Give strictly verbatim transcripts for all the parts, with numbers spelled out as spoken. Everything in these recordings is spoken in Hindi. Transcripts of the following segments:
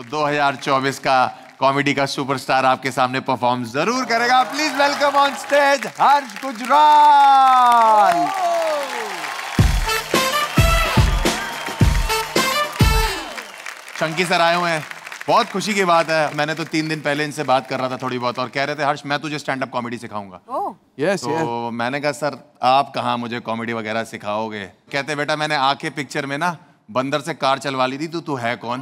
दो हज़ार चौबीस का कॉमेडी का सुपरस्टार आपके सामने परफॉर्म जरूर करेगा। Please welcome on stage Harsh Gujral. Chunky sir आए हुए हैं, बहुत खुशी की बात है। मैंने तो तीन दिन पहले इनसे बात कर रहा था थोड़ी बहुत और कह रहे थे हर्ष मैं तुझे स्टैंड अप कॉमेडी सिखाऊंगा। oh. yes, तो yes. मैंने कहा सर आप कहाँ मुझे कॉमेडी वगैरह सिखाओगे। कहते बेटा मैंने आके पिक्चर में ना बंदर से कार चलवा ली थी, तू तू है कौन।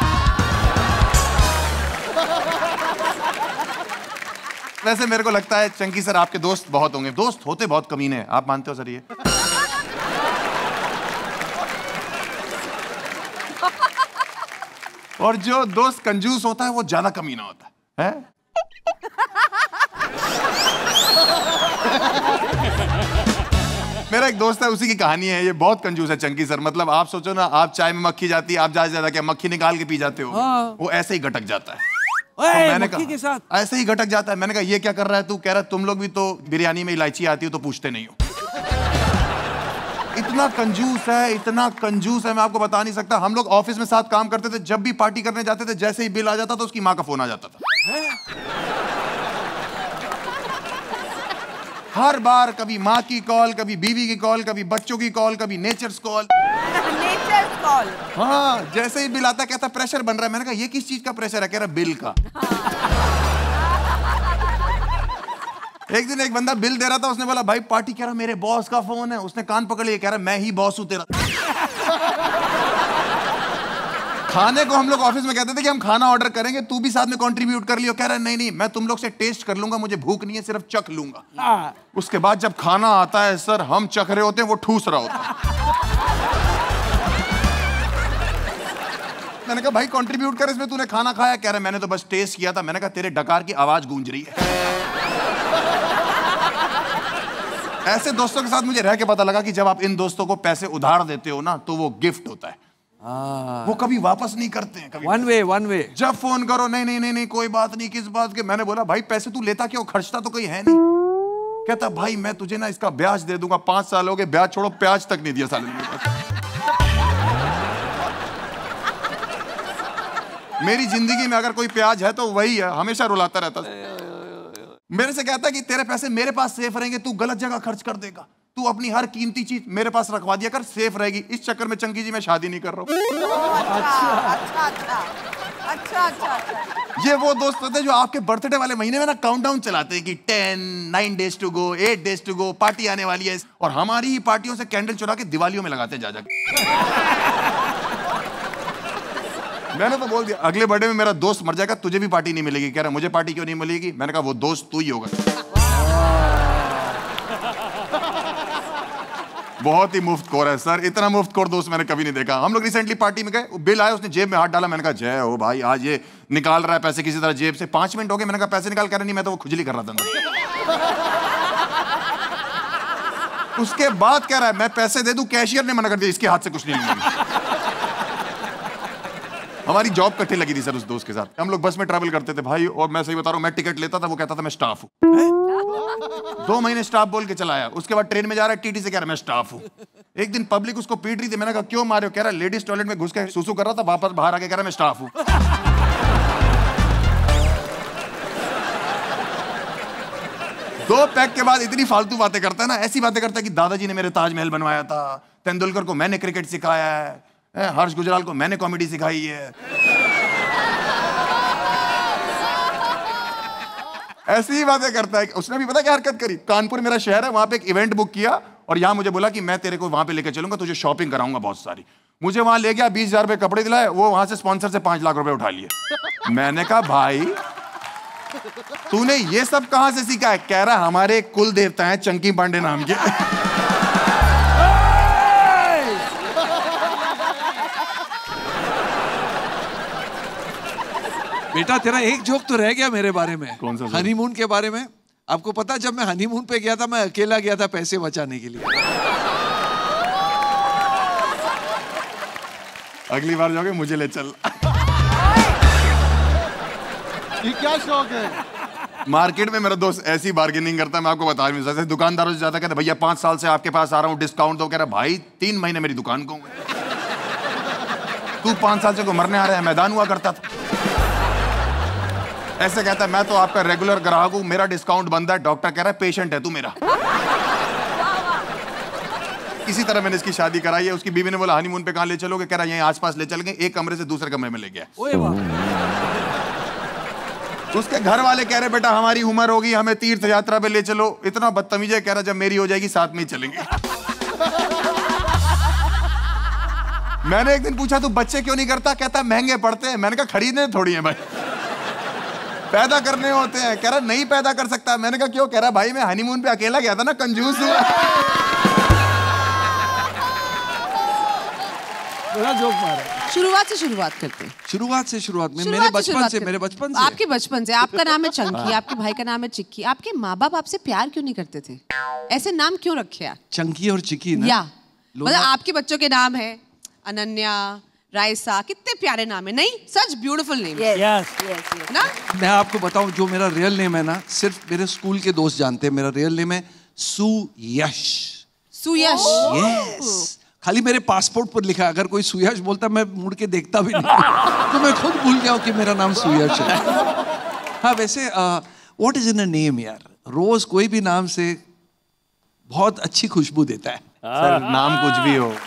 वैसे मेरे को लगता है चंकी सर आपके दोस्त बहुत होंगे, दोस्त होते बहुत कमीने हैं, आप मानते हो सर ये? और जो दोस्त कंजूस होता है वो ज्यादा कमीना होता है, है? मेरा एक दोस्त है, उसी की कहानी है। ये बहुत कंजूस है चंकी सर। मतलब आप सोचो ना, आप चाय में मक्खी जाती है, आप ज्यादा ज्यादा क्या मक्खी निकाल के पी जाते हो, हाँ। वो ऐसे ही गटक जाता है। ओए, मैंने मक्खी के साथ ऐसे ही गटक जाता है। मैंने कहा ये क्या कर रहा है तू? कह रहा है तुम लोग भी तो बिरयानी में इलायची आती हो तो पूछते नहीं हो। इतना कंजूस है, इतना कंजूस है, मैं आपको बता नहीं सकता। हम लोग ऑफिस में साथ काम करते थे, जब भी पार्टी करने जाते थे जैसे ही बिल आ जाता था उसकी माँ का फोन आ जाता था। हर बार कभी माँ की कॉल, कभी बीवी की कॉल, कभी बच्चों की कॉल, कभी नेचर्स कॉल। Nature's call. हाँ, जैसे ही बिल आता कहता प्रेशर बन रहा है। मैंने कहा ये किस चीज का प्रेशर है? कह रहा बिल का। एक दिन एक बंदा बिल दे रहा था, उसने बोला भाई पार्टी। कह रहा मेरे बॉस का फोन है। उसने कान पकड़ लिया, कह रहा मैं ही बॉस हूं तेरा। खाने को हम लोग ऑफिस में कहते थे कि हम खाना ऑर्डर करेंगे, तू भी साथ में कंट्रीब्यूट कर लियो। कह रहा नहीं नहीं, मैं तुम लोग से टेस्ट कर लूंगा, मुझे भूख नहीं है, सिर्फ चख लूंगा। उसके बाद जब खाना आता है सर, हम चख रहे होते हैं, वो ठूस रहा होता है। मैंने कहा भाई कंट्रीब्यूट कर इसमें, तूने खाना खाया? कह रहा मैंने तो बस टेस्ट किया था। मैंने कहा तेरे डकार की आवाज गूंज रही है। ऐसे दोस्तों के साथ मुझे रह के पता लगा कि जब आप इन दोस्तों को पैसे उधार देते हो ना तो वो गिफ्ट होता है। आ, वो कभी वापस नहीं करते हैं। कभी वन वे वन वे। जब फोन करो नहीं नहीं नहीं नहीं कोई बात नहीं, किस बात के। मैंने बोला भाई पैसे तू लेता क्यों? खर्चता तो कोई है नहीं। कहता भाई मैं तुझे ना इसका ब्याज दे दूंगा। पांच साल हो गए, ब्याज छोड़ो प्याज तक नहीं दिया साले ने। मेरी जिंदगी में अगर कोई प्याज है तो वही है, हमेशा रुलाता रहता। मेरे से कहता है कि तेरे पैसे मेरे पास सेफ रहेंगे, तू गलत जगह खर्च कर देगा। तू अपनी हर कीमती चीज मेरे पास रखवा दिया कर, सेफ रहेगी। इस चक्कर में चंकी जी मैं शादी नहीं कर रहा हूँ। अच्छा अच्छा अच्छा अच्छा अच्छा। ये वो दोस्त होते हैं जो आपके बर्थडे वाले महीने में ना काउंटडाउन चलाते हैं कि ten nine days to go, eight days to go, party आने वाली है। और हमारी ही पार्टियों से कैंडल चुरा के दिवालियों में लगाते हैं जा जा। मैंने तो बोल दिया अगले बर्थडे में मेरा दोस्त मर जाएगा, तुझे भी पार्टी नहीं मिलेगी। कह रहा मुझे पार्टी क्यों नहीं मिलेगी? मैंने कहा वो दोस्त तू ही होगा। बहुत ही मुफ्त खोर है सर, इतना मुफ्त खोर दोस्त मैंने कभी नहीं देखा। हम लोग रिसेंटली पार्टी में गए, बिल आया, उसने जेब में हाथ डाला। मैंने कहा जय हो भाई, आज ये निकाल रहा है पैसे किसी तरह जेब से। पांच मिनट हो गए, मैंने कहा पैसे निकाल। कर नहीं, मैं तो वो खुजली कर रहा था। उसके बाद कह रहा है मैं पैसे दे दूं, कैशियर ने मना कर दिया, इसके हाथ से कुछ नहीं लूंगा। हमारी जॉब कट्ठे लगी थी सर उस दोस्त के साथ। हम लोग बस में ट्रैवल करते थे भाई, और मैं सही बता रहा हूँ, मैं टिकट लेता था, वो कहता था मैं स्टाफ हूँ। दो महीने स्टाफ बोल के चलाया। उसके बाद ट्रेन में जा रहा है, टीटी से कह रहा है मैं स्टाफ हूँ। एक दिन पब्लिक उसको पीट रही थी। मैंने कहा क्यों मारे हो? कह रहा लेडीज टॉयलेट में घुस के सुसु कर रहा था, वापस बाहर आके कह रहा मैं स्टाफ हूँ। दो पैक के बाद इतनी फालतू बातें करता है ना, ऐसी बातें करता है कि दादाजी ने मेरे ताजमहल बनवाया था, तेंदुलकर को मैंने क्रिकेट सिखाया है, हर्ष गुजराल को मैंने कॉमेडी सिखाई है। ऐसी ही बातें करता है। उसने भी पता क्या हरकत करी? कानपुर मेरा शहर है, वहां पे एक इवेंट बुक किया और यहाँ मुझे बोला कि मैं तेरे को वहां पे लेके चलूंगा, तुझे शॉपिंग कराऊंगा बहुत सारी। मुझे वहां ले गया, बीस हजार रुपए कपड़े दिलाए, वो वहां से स्पॉन्सर से पांच लाख रुपए उठा लिए। मैंने कहा भाई तूने ये सब कहां से सीखा है? कह रहा हमारे कुल देवता है चंकी पांडे नाम के। बेटा तेरा एक जोक तो रह गया मेरे बारे में। कौन सा? हनीमून के बारे में। आपको पता जब मैं हनीमून पे गया था, मैं अकेला गया था पैसे बचाने के लिए। अगली बार जाओगे मुझे ले चल। ये क्या शौक है? मार्केट में मेरा दोस्त ऐसी बार्गेनिंग करता है, मैं आपको बता नहीं सकता। दुकानदारों से ज्यादा कहता भैया पांच साल से आपके पास आ रहा हूँ, डिस्काउंट दो। कह रहा भाई तीन महीने मेरी दुकान को तू पांच साल से को मरने आ रहा है, मैदान हुआ करता था। ऐसे कहता है मैं तो आपका रेगुलर ग्राहक हूं, मेरा डिस्काउंट बनता है। डॉक्टर कह रहा है पेशेंट है तू मेरा। इसी तरह मैंने इसकी शादी कराई है। उसकी बीवी ने बोला हनीमून पे कहां ले चलोगे? कह रहा है यहीं आसपास ले चल गए। एक कमरे से दूसरे कमरे में ले गया। ओए वाह। उसके घर वाले कह रहे बेटा हमारी उम्र होगी, हमें तीर्थ यात्रा पे ले चलो। इतना बदतमीज है, कह रहा जब मेरी हो जाएगी साथ में ही चलेंगे। मैंने एक दिन पूछा तू बच्चे क्यों नहीं करता? कहता महंगे पड़ते हैं। मैंने कहा खरीदने थोड़ी है भाई, पैदा करने होते हैं। कह रहा नहीं पैदा कर सकता। मैंने कहा क्यों? कह रहा भाई मैं हनीमून पे अकेला गया था ना, कंजूस हुआ। बड़ा जोक मारा। शुरुआत से शुरुआत करते हैं। शुरुआत से शुरुआत में शुरुआत मेरे से बचपन शुरुआत से करते मेरे हैं। बचपन से आपके बचपन से। आपका नाम है चंकी, आपके भाई का नाम है चिक्की। आपके माँ बाप आपसे प्यार क्यों नहीं करते थे? ऐसे नाम क्यों रखे आप? चंकी और चिक्की ना। या मतलब आपके बच्चों के नाम है अनन्या, रायसा, कितने प्यारे नाम है। नहीं सच beautiful name Yes, Yes. yes, yes. ना। मैं आपको बताऊं जो मेरा रियल नेम है ना, सिर्फ मेरे स्कूल के दोस्त जानते हैं। मेरा रियल नेम है सुयश। सुयश। यस, खाली मेरे पासपोर्ट पर लिखा है। अगर कोई सुयश बोलता मैं मुड़ के देखता भी नहीं। तो मैं खुद भूल गया हूं कि मेरा नाम सुयश है। हाँ वैसे what is in a name यार? रोज कोई भी नाम से बहुत अच्छी खुशबू देता है। सर नाम कुछ भी हो।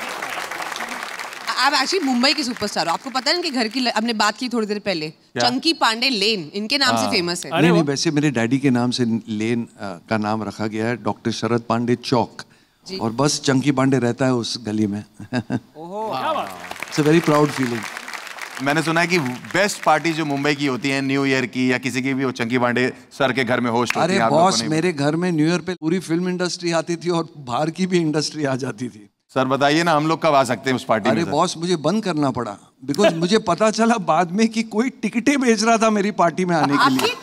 आप एक्चुअली मुंबई के सुपरस्टार हो। आपको पता है इनके घर की, हमने बात की थोड़ी देर पहले, चंकी पांडे लेन इनके नाम से फेमस है। नहीं नहीं, वैसे मेरे डैडी के नाम से लेन आ, का नाम रखा गया है, डॉक्टर शरद पांडे चौक। और बस चंकी पांडे रहता है उस गली में। It's a very proud feeling. मैंने सुना है कि बेस्ट पार्टी जो मुंबई की होती है न्यू ईयर की या किसी की भी, वो चंकी पांडे सर के घर में होस्ट होती अरे है। आप लोगों बॉस, ने- मेरे घर में न्यू ईयर पे पूरी फिल्म इंडस्ट्री आती थी और बाहर की भी इंडस्ट्री आ जाती थी। सर बताइए ना हम लोग कब आ सकते हैं उस पार्टी में? अरे सर? बॉस, मुझे बंद करना पड़ा बिकॉज मुझे पता चला बाद में कि कोई टिकटें बेच रहा था मेरी पार्टी में आने के लिए।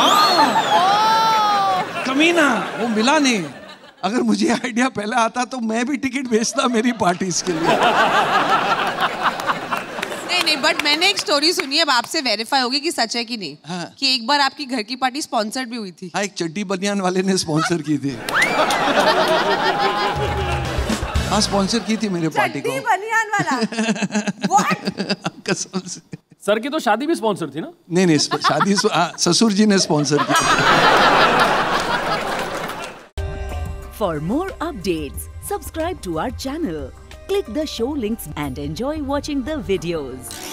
कमीना, वो मिला नहीं। अगर मुझे आइडिया पहले आता तो मैं भी टिकट बेचता मेरी पार्टीज के लिए। नहीं नहीं, बट मैंने एक स्टोरी सुनी है, अब आपसे वेरीफाई होगी कि सच है कि नहीं। हाँ। कि एक बार आपकी घर की पार्टी स्पॉन्सर्ड भी हुई थी। हाँ, एक चड्डी बनियान वाले ने स्पॉन्सर की थी। हाँ, स्पॉन्सर की थी मेरे पार्टी को। चड्डी बनियान वाला। What? कसम से। सर की तो शादी भी स्पॉन्सर थी ना? नहीं नहीं, शादी हाँ, ससुर जी ने स्पॉन्सर की। For more updates, subscribe to our channel, click the show links and enjoy watching the videos.